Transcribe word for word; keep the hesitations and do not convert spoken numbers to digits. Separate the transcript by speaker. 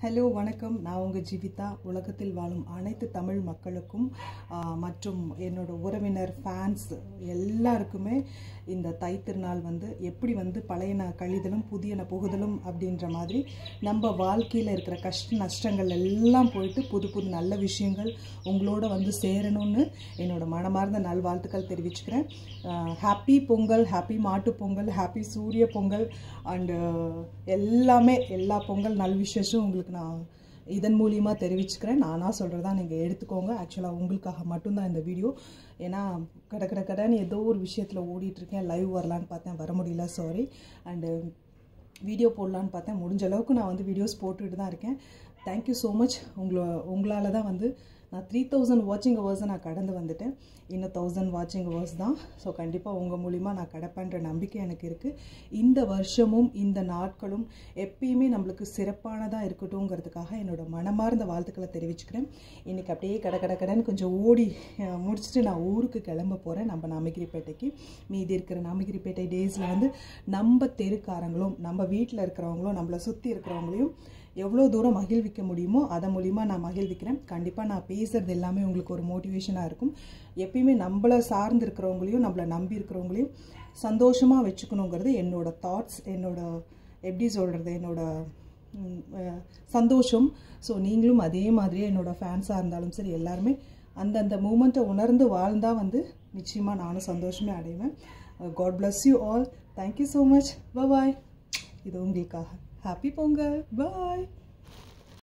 Speaker 1: Hello வணக்கம். நான் உங்கள் ஜீவிதா. உலகத்தில் வாழும் அனைத்து தமிழ் மக்களுக்கும் மற்றும் என்னோட உறவினர் ஃபேன்ஸ் எல்லாருக்குமே இந்த தை திருநாள் வந்து எப்படி வந்து பழையன கழிதலும் புதியன புகுதலும் அப்படின்ற மாதிரி நம்ம வாழ்க்கையில் இருக்கிற கஷ்ட நஷ்டங்கள் எல்லாம் போயிட்டு புது புது நல்ல விஷயங்கள் உங்களோட வந்து சேரணும்னு என்னோட மனமார்ந்த நல்வாழ்த்துக்கள் தெரிவிச்சுக்கிறேன். ஹாப்பி பொங்கல், ஹாப்பி மாட்டு பொங்கல், ஹாப்பி சூரிய பொங்கல் அண்டு எல்லாமே எல்லா பொங்கல் நல் விசேஷம் உங்களுக்கு நான் இதன் மூலியமாக தெரிவிச்சுக்கிறேன். நானாக சொல்கிறதா நீங்கள் எடுத்துக்கோங்க. ஆக்சுவலாக உங்களுக்காக மட்டும்தான் இந்த வீடியோ. ஏன்னா கடை கடை கடைன்னு ஏதோ ஒரு விஷயத்தில் ஓடிட்டுருக்கேன். லைவ் வரலான்னு பார்த்தேன், வர முடியல, சாரி. அண்டு வீடியோ போடலான்னு பார்த்தேன், முடிஞ்ச அளவுக்கு நான் வந்து வீடியோஸ் போட்டுக்கிட்டு தான் இருக்கேன். Thank you so much. உங்களோ உங்களால் தான் வந்து நான் த்ரீ தௌசண்ட் வாட்சிங் ஹவர்ஸை நான் கடந்து வந்துட்டேன். இன்னும் தௌசண்ட் வாட்சிங் ஹவர்ஸ் தான். ஸோ கண்டிப்பாக உங்கள் மூலிமா நான் கடப்பேன்ற நம்பிக்கை எனக்கு இருக்குது. இந்த வருஷமும் இந்த நாட்களும் எப்பயுமே நம்மளுக்கு சிறப்பானதாக இருக்கட்டும்ங்கிறதுக்காக என்னோடய மனமார்ந்த வாழ்த்துக்களை தெரிவிச்சுக்கிறேன். இன்றைக்கி அப்படியே கடை கடை கடைன்னு கொஞ்சம் ஓடி முடிச்சுட்டு நான் ஊருக்கு கிளம்ப போகிறேன், நம்ம நாமகிரிப்பேட்டைக்கு. மீதி இருக்கிற நாமகிரிப்பேட்டை டேஸில் வந்து நம்ம தெருக்காரங்களும் நம்ம வீட்டில் இருக்கிறவங்களும் நம்மளை சுற்றி இருக்கிறவங்களையும் எவ்வளோ தூரம் மகிழ்விக்க முடியுமோ அதை மூலிமா நான் மகிழ்விக்கிறேன். கண்டிப்பாக நான் பேசுகிறது எல்லாமே உங்களுக்கு ஒரு மோட்டிவேஷனாக இருக்கும். எப்பயுமே நம்மளை சார்ந்து இருக்கிறவங்களையும் நம்மளை நம்பி இருக்கிறவங்களையும் சந்தோஷமாக வச்சுக்கணுங்கிறது என்னோட தாட்ஸ், என்னோட எப்படி சொல்கிறது, என்னோட சந்தோஷம். ஸோ நீங்களும் அதே மாதிரியே என்னோடய ஃபேன்ஸாக இருந்தாலும் சரி, எல்லாருமே அந்தந்த மூமெண்ட்டை உணர்ந்து வாழ்ந்தால் வந்து நிச்சயமாக நானும் சந்தோஷமே அடைவேன். God bless you all. Thank you so much. Bye. இது உங்களுக்காக. Happy Pongal. Bye.